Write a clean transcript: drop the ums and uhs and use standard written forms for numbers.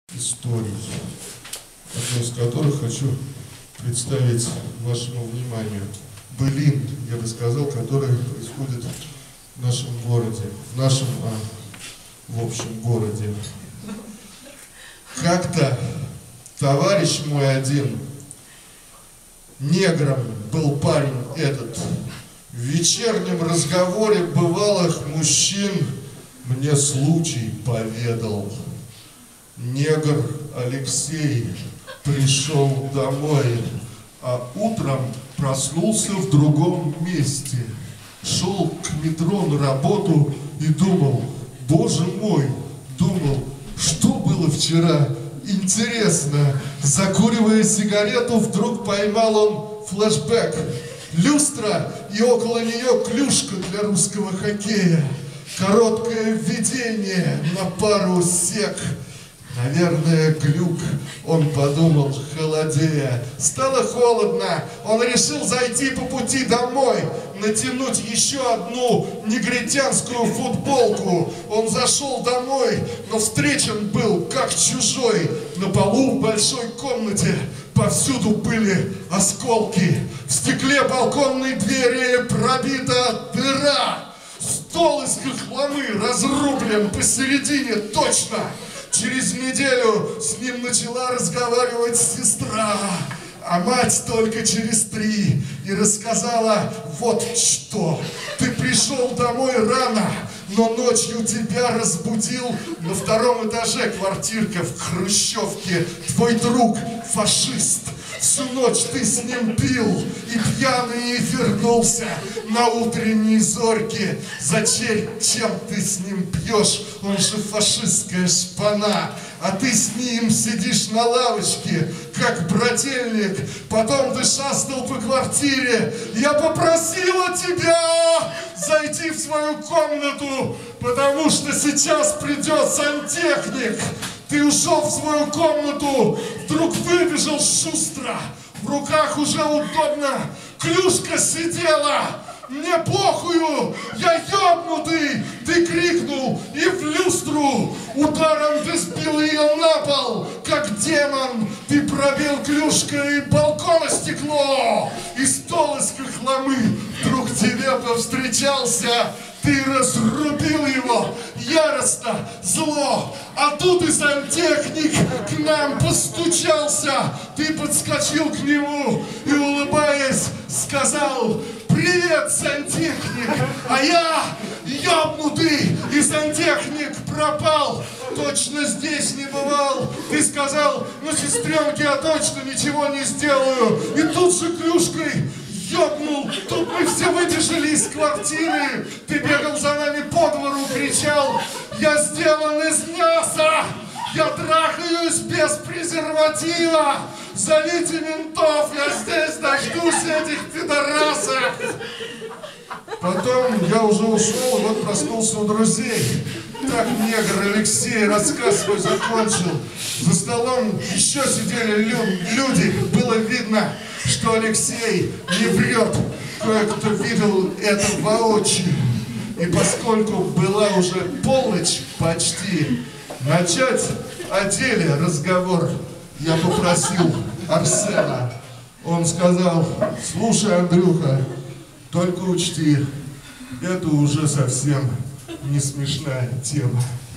историй, одну из которых хочу представить вашему вниманию. Былин, я бы сказал, который происходит в нашем городе, в общем городе. Как-то товарищ мой один, негром был парень этот, в вечернем разговоре бывалых мужчин мне случай поведал. Негр Алексей пришел домой, а утром проснулся в другом месте. Шел к метро на работу и думал, боже мой, думал, что было вчера? Интересно. Закуривая сигарету, вдруг поймал он флешбэк. Люстра и около нее клюшка для русского хоккея. Короткое введение на пару сек. Наверное, глюк, он подумал, холодея. Стало холодно, он решил зайти по пути домой, натянуть еще одну негритянскую футболку. Он зашел домой, но встречен был как чужой. На полу в большой комнате повсюду были осколки. В стекле балконной двери пробита дыра. Стол из хохломы разрублен посередине точно. Через неделю с ним начала разговаривать сестра, а мать только через 3 и рассказала вот что. Ты пришел домой рано, но ночью тебя разбудил на 2-м этаже квартирка в Хрущевке твой друг фашист. Всю ночь ты с ним пил и пьяный вернулся на утренней зорьке. Зачем ты с ним пьешь? Он же фашистская шпана. А ты с ним сидишь на лавочке, как брательник. Потом ты шастал по квартире. Я попросила тебя зайти в свою комнату, потому что сейчас придет сантехник. Ты ушел в свою комнату, вдруг выбежал шустро, в руках уже удобно, клюшка сидела, мне похую, я ёбнутый, ты крикнул, и в люстру ударом ты сбил ее на пол, как демон, ты пробил клюшкой балкона стекло, и стол из хохломы вдруг тебе повстречался. Ты разрубил его яростно, зло, а тут и сантехник к нам постучался. Ты подскочил к нему и, улыбаясь, сказал: привет, сантехник, а я ёбнутый, и сантехник пропал. Точно здесь не бывал. Ты сказал: ну, сестренке я точно ничего не сделаю. И тут же клюшкой ёбнул, тут мы все выбежали из квартиры. Ты бегал за нами по двору, кричал: я сделан из мяса, я трахаюсь без презерватива, зовите ментов, я здесь дождусь этих пидорасов. Потом я уже ушел, и вот проснулся у друзей. Так негр Алексей рассказ свой закончил. За столом еще сидели люди. Было видно, что Алексей не врет. Кое-кто видел это воочию. И поскольку была уже полночь почти, начать о деле разговор я попросил Арсена. Он сказал: слушай, Андрюха, только учти, это уже совсем не смешная тема.